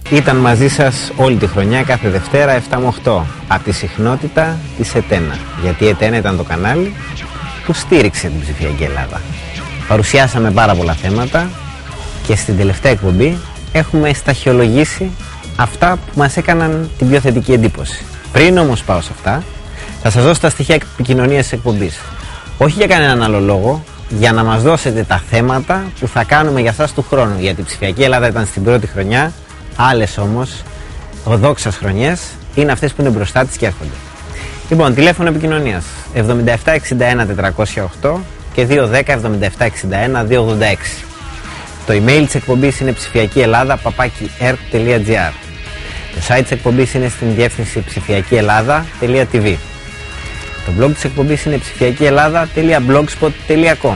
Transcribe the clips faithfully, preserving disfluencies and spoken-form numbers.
Ήταν μαζί σας όλη τη χρονιά, κάθε Δευτέρα επτά με οκτώ, από τη συχνότητα της Ετένα. Γιατί η Ετένα ήταν το κανάλι που στήριξε την ψηφιακή Ελλάδα. Παρουσιάσαμε πάρα πολλά θέματα και στην τελευταία εκπομπή έχουμε σταχυολογήσει αυτά που μας έκαναν την πιο θετική εντύπωση. Πριν όμως πάω σε αυτά, θα σας δώσω τα στοιχεία επικοινωνίας της εκπομπής. Όχι για κανέναν άλλο λόγο, για να μας δώσετε τα θέματα που θα κάνουμε για εσάς του χρόνου. Γιατί η ψηφιακή Ελλάδα ήταν στην πρώτη χρονιά, άλλες όμως, οδόξας χρονιές, είναι αυτές που είναι μπροστά της και έρχονται. Λοιπόν, τηλέφωνο επικοινωνίας εβδομήντα επτά εξήντα ένα τετρακόσια οκτώ και δύο δέκα εβδομήντα επτά εξήντα ένα δύο ογδόντα έξι. Το email της εκπομπής είναι ψηφιακή-Ελλάδα παπάκι ερκ τελεία τζι άρ. Το site της εκπομπής είναι στην διεύθυνση ψηφιακή Ελλάδα τελεία τι βι. Το blog της εκπομπής είναι ψηφιακή Ελλάδα τελεία blogspot τελεία com.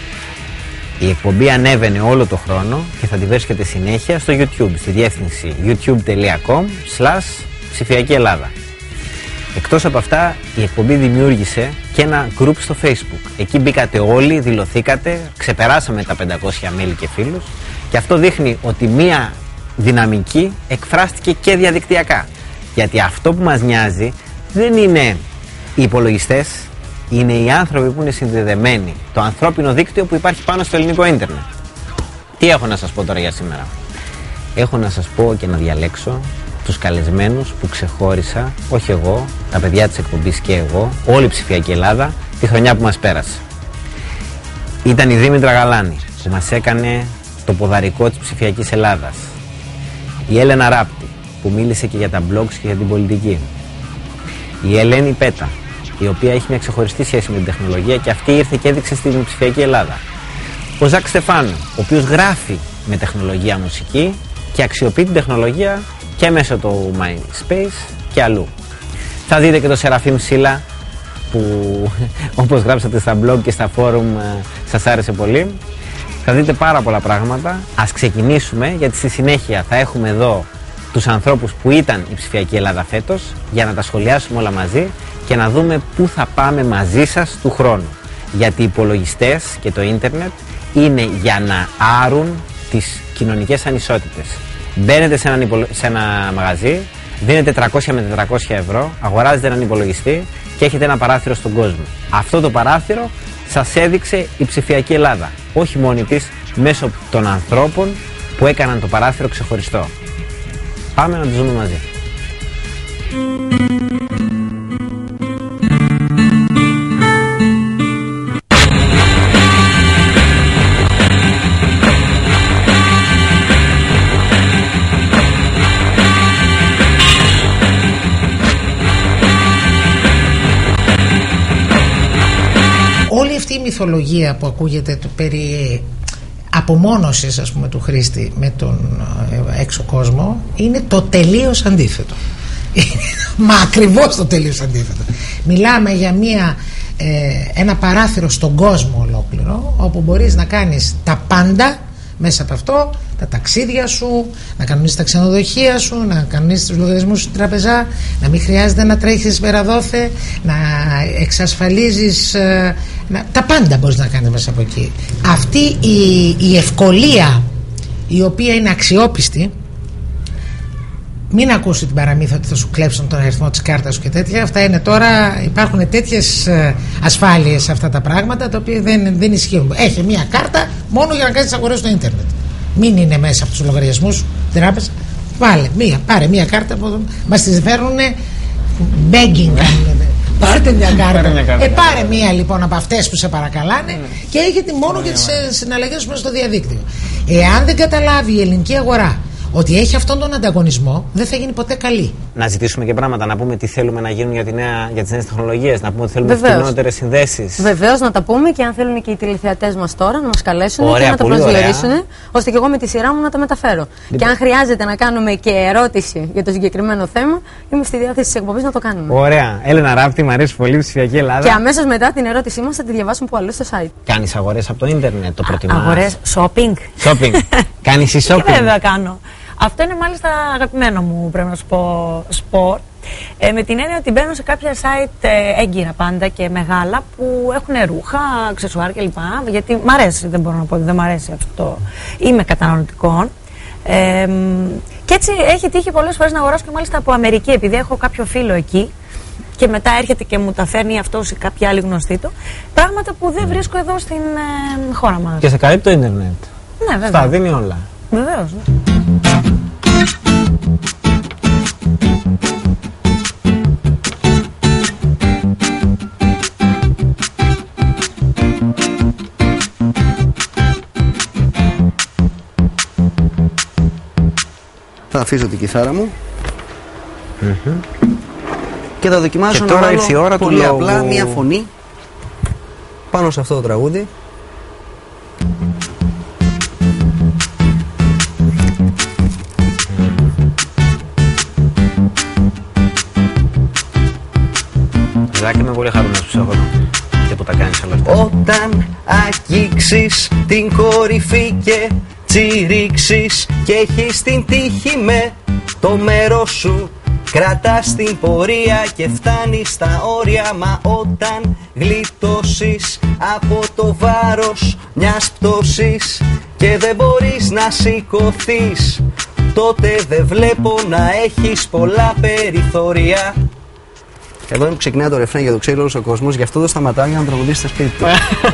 Η εκπομπή ανέβαινε όλο το χρόνο και θα τη βρίσκεται συνέχεια στο YouTube, στη διεύθυνση youtube τελεία com slash ψηφιακή Ελλάδα. Εκτός από αυτά, η εκπομπή δημιούργησε και ένα group στο Facebook. Εκεί μπήκατε όλοι, δηλωθήκατε, ξεπεράσαμε τα πεντακόσια μέλη και φίλους και αυτό δείχνει ότι μία δυναμική εκφράστηκε και διαδικτυακά. Γιατί αυτό που μας νοιάζει δεν είναι οι υπολογιστές, είναι οι άνθρωποι που είναι συνδεδεμένοι. Το ανθρώπινο δίκτυο που υπάρχει πάνω στο ελληνικό ίντερνετ. Τι έχω να σας πω τώρα για σήμερα? Έχω να σας πω και να διαλέξω τους καλεσμένους που ξεχώρισα, όχι εγώ, τα παιδιά της εκπομπής και εγώ, όλη η ψηφιακή Ελλάδα, τη χρονιά που μας πέρασε. Ήταν η Δήμητρα Γαλάνη που μας έκανε το ποδαρικό της ψηφιακής Ελλάδας. Η Έλενα Ράπτη που μίλησε και για τα blogs και για την πολιτική. Η Ελένη Πέτα, η οποία έχει μια ξεχωριστή σχέση με την τεχνολογία και αυτή ήρθε και έδειξε στην ψηφιακή Ελλάδα. Ο Ζακ Στεφάνου, ο οποίος γράφει με τεχνολογία μουσική και αξιοποιεί την τεχνολογία και μέσω του MySpace και αλλού. Θα δείτε και το Σεραφείμ Σίλα που όπως γράψατε στα blog και στα forum σας άρεσε πολύ. Θα δείτε πάρα πολλά πράγματα. Ας ξεκινήσουμε, γιατί στη συνέχεια θα έχουμε εδώ τους ανθρώπους που ήταν η ψηφιακή Ελλάδα φέτος για να τα σχολιάσουμε όλα μαζί και να δούμε πού θα πάμε μαζί σας του χρόνου. Γιατί οι υπολογιστές και το ίντερνετ είναι για να άρουν τις κοινωνικές ανισότητες. Μπαίνετε σε, έναν υπολο... σε ένα μαγαζί, δίνετε τριακόσια με τετρακόσια ευρώ, αγοράζετε έναν υπολογιστή και έχετε ένα παράθυρο στον κόσμο. Αυτό το παράθυρο σας έδειξε η ψηφιακή Ελλάδα, όχι μόνη της, μέσω των ανθρώπων που έκαναν το παράθυρο ξεχωριστό. Πάμε να το ζούμε μαζί. Όλη αυτή η μυθολογία που ακούγεται του περί απομόνωσης, ας πούμε, του χρήστη με τον έξω κόσμο είναι το τελείως αντίθετο. Μα ακριβώς το τελείως αντίθετο. Μιλάμε για μια, ε, ένα παράθυρο στον κόσμο ολόκληρο, όπου μπορείς να κάνεις τα πάντα μέσα από αυτό, τα ταξίδια σου, να κανονίσεις τα ξενοδοχεία σου, να κανονίσεις τους λογαριασμούς στην τραπεζά, να μην χρειάζεται να τρέχεις πέρα-δόθε, να εξασφαλίζεις, ε, να, τα πάντα μπορείς να κάνεις μέσα από εκεί. Αυτή η, η ευκολία, η οποία είναι αξιόπιστη, μην ακούσει την παραμύθα ότι θα σου κλέψουν τον αριθμό της κάρτας σου και τέτοια. Αυτά είναι τώρα, υπάρχουν τέτοιες ασφάλειες σε αυτά τα πράγματα, τα οποία δεν, δεν ισχύουν. Έχει μία κάρτα μόνο για να κάνεις αγορές στο ίντερνετ. Μην είναι μέσα από τους λογαριασμούς σου, τράπεζα. Βάλε μία, πάρε μία κάρτα. Μας τις φέρνουνε begging. Πάρτε μια κάρτα. μια κάρτα. Ε, πάρε μία λοιπόν από αυτές που σε παρακαλάνε mm. και έχετε μόνο για τις συναλλαγές σου μέσα στο διαδίκτυο. Εάν δεν καταλάβει η ελληνική αγορά ότι έχει αυτόν τον ανταγωνισμό, δεν θα γίνει ποτέ καλή. Να ζητήσουμε και πράγματα, να πούμε τι θέλουμε να γίνουν για, τη νέα, για τις νέες τεχνολογίες, να πούμε ότι θέλουμε φθηνότερες συνδέσεις. Βεβαίως, να τα πούμε και αν θέλουν και οι τηλεθεατές μας τώρα να μας καλέσουν. Ωραία, και να τα προσδιορίσουν, ώστε και εγώ με τη σειρά μου να τα μεταφέρω. Λοιπόν. Και αν χρειάζεται να κάνουμε και ερώτηση για το συγκεκριμένο θέμα, είμαι στη διάθεση της εκπομπής να το κάνουμε. Ωραία. Έλενα Ράπτη, μου αρέσει πολύ η ψηφιακή Ελλάδα. Και αμέσως μετά την ερώτησή μας θα τη διαβάσουμε που αλλού στο site. Κάνεις αγορές από το ίντερνετ, το προτιμάς? Αγορές, shopping. Shopping. Κάνεις η shopping? Και βέβαια κάνω. Αυτό είναι μάλιστα αγαπημένο μου, πρέπει να σου πω, σπορ. Ε, με την έννοια ότι μπαίνω σε κάποια site ε, έγκυρα πάντα και μεγάλα που έχουν ρούχα, αξεσουάρ κλπ. Γιατί μ' αρέσει, δεν μπορώ να πω ότι δεν μ' αρέσει αυτό. Είμαι καταναλωτικών. Ε, Και έτσι έχει τύχει πολλές φορές να αγοράσω και μάλιστα από Αμερική, επειδή έχω κάποιο φίλο εκεί και μετά έρχεται και μου τα φέρνει αυτός ή κάποια άλλη γνωστή του. Πράγματα που δεν βρίσκω εδώ στην ε, χώρα μας. Και σε καλύπτει το ίντερνετ. Ναι, βέβαια. Στα δίνει όλα. Βεβαίως. Ναι. Θα αφήσω την κιθάρα μου Mm-hmm. και θα δοκιμάσω και να τώρα ήρθε η ώρα πολύ του λόγου. απλά μία φωνή πάνω σε αυτό το τραγούδι. Ζάκη, είμαι πολύ χαρούμενος που σε έχω και που τα κάνεις όλα αυτά. Όταν αγγίξεις την κορυφή και τσιρίξεις και έχεις την τύχη με το μέρος σου, κρατάς την πορεία και φτάνεις στα όρια. Μα όταν γλιτώσεις από το βάρος μιας πτώσης και δεν μπορείς να σηκωθείς, τότε δεν βλέπω να έχεις πολλά περιθώρια. Εδώ είναι που ξεκινάει το ρεφρέν για το ξέρει όλος ο κόσμος, γι' αυτό δεν σταματάει για να τραγουδήσει στο σπίτι του.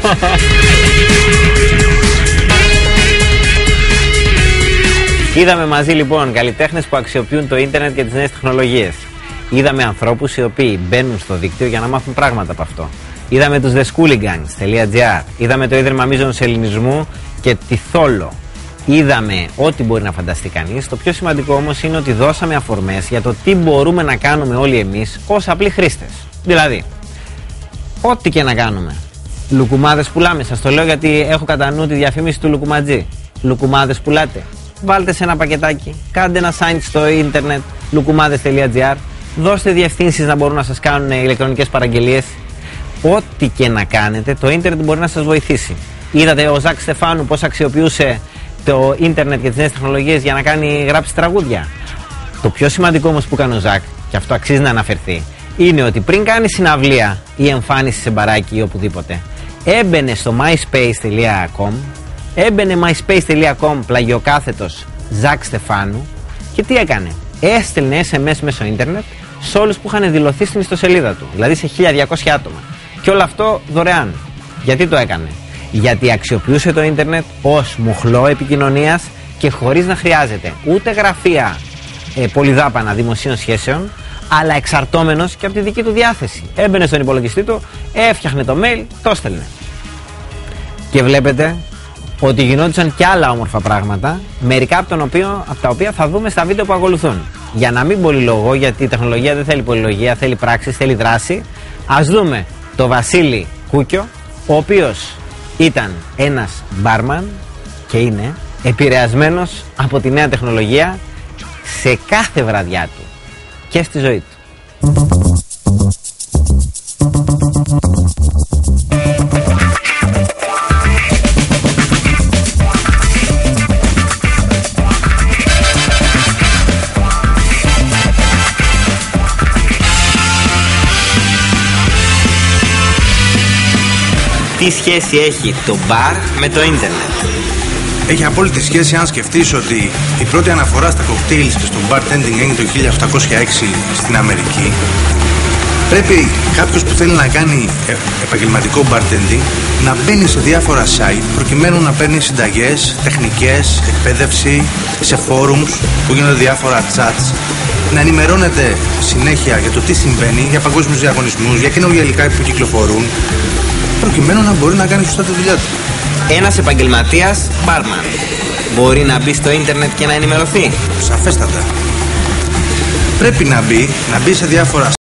Είδαμε μαζί λοιπόν καλλιτέχνες που αξιοποιούν το ίντερνετ και τις νέες τεχνολογίες. Είδαμε ανθρώπους οι οποίοι μπαίνουν στο δίκτυο για να μάθουν πράγματα από αυτό. Είδαμε τους theschoolinggangs τελεία gr. Είδαμε το Ίδρυμα Μίζωνος Ελληνισμού και τη Θόλο. Είδαμε ό,τι μπορεί να φανταστεί κανείς. Το πιο σημαντικό όμως είναι ότι δώσαμε αφορμές για το τι μπορούμε να κάνουμε όλοι εμείς ως απλοί χρήστες. Δηλαδή, ό,τι και να κάνουμε. Λουκουμάδες πουλάμε. Σας το λέω γιατί έχω κατά νου τη διαφήμιση του Λουκουματζή. Λουκουμάδες πουλάτε. Βάλτε σε ένα πακετάκι, κάντε ένα site στο ίντερνετ λουκουμάδες τελεία gr, δώστε διευθύνσεις να μπορούν να σας κάνουν ηλεκτρονικές παραγγελίες. Ό,τι και να κάνετε, το ίντερνετ μπορεί να σας βοηθήσει. Είδατε ο Ζακ Στεφάνου πώς αξιοποιούσε το ίντερνετ και τις νέες τεχνολογίες για να κάνει γράψει τραγούδια. Το πιο σημαντικό όμως που έκανε ο Ζακ, και αυτό αξίζει να αναφερθεί, είναι ότι πριν κάνει συναυλία ή εμφάνιση σε μπαράκι ή οπουδήποτε, έμπαινε στο myspace τελεία com, έμπαινε myspace τελεία com πλαγιοκάθετος Ζακ Στεφάνου και τι έκανε? Έστελνε ες εμ ες μέσω ίντερνετ σε όλους που είχαν δηλωθεί στην ιστοσελίδα του, δηλαδή σε χίλια διακόσια άτομα. Και όλο αυτό δωρεάν. Γιατί το έκανε? Γιατί αξιοποιούσε το ίντερνετ ως μοχλό επικοινωνίας και χωρίς να χρειάζεται ούτε γραφεία ε, πολυδάπανα δημοσίων σχέσεων, αλλά εξαρτώμενος και από τη δική του διάθεση. Έμπαινε στον υπολογιστή του, έφτιαχνε το mail, το έστελνε. Και βλέπετε ότι γινόντουσαν και άλλα όμορφα πράγματα, μερικά από, τον οποίο, από τα οποία θα δούμε στα βίντεο που ακολουθούν. Για να μην πολυλογώ, γιατί η τεχνολογία δεν θέλει πολυλογία, θέλει πράξεις, θέλει δράση, ας δούμε το Βασίλη Κούκιο, ο οποίος ήταν ένας μπάρμαν και είναι επηρεασμένος από τη νέα τεχνολογία σε κάθε βραδιά του και στη ζωή του. Τι σχέση έχει το μπαρ με το ίντερνετ? Έχει απόλυτη σχέση αν σκεφτείς ότι η πρώτη αναφορά στα κοκτέιλ και στο bartending έγινε το χίλια οκτακόσια έξι στην Αμερική. Πρέπει κάποιος που θέλει να κάνει επαγγελματικό bartending να μπαίνει σε διάφορα site προκειμένου να παίρνει συνταγές, τεχνικές, εκπαίδευση, σε forums που γίνονται διάφορα chats, να ενημερώνεται συνέχεια για το τι συμβαίνει, για παγκόσμιους διαγωνισμούς, για καινούργια υλικά που κυκλοφορούν, προκειμένου να μπορεί να κάνει σωστά τη δουλειά του. Ένας επαγγελματίας μπάρμαν μπορεί να μπει στο ίντερνετ και να ενημερωθεί? Σαφέστατα. Πρέπει να μπει, να μπει σε διάφορα